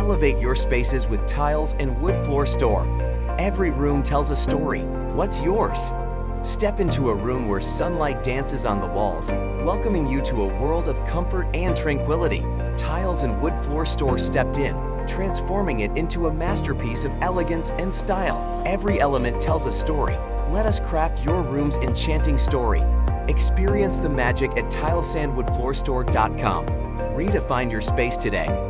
Elevate your spaces with Tiles and Wood Floor Store. Every room tells a story. What's yours? Step into a room where sunlight dances on the walls, welcoming you to a world of comfort and tranquility. Tiles and Wood Floor Store stepped in, transforming it into a masterpiece of elegance and style. Every element tells a story. Let us craft your room's enchanting story. Experience the magic at tilesandwoodfloorstore.com. Redefine your space today.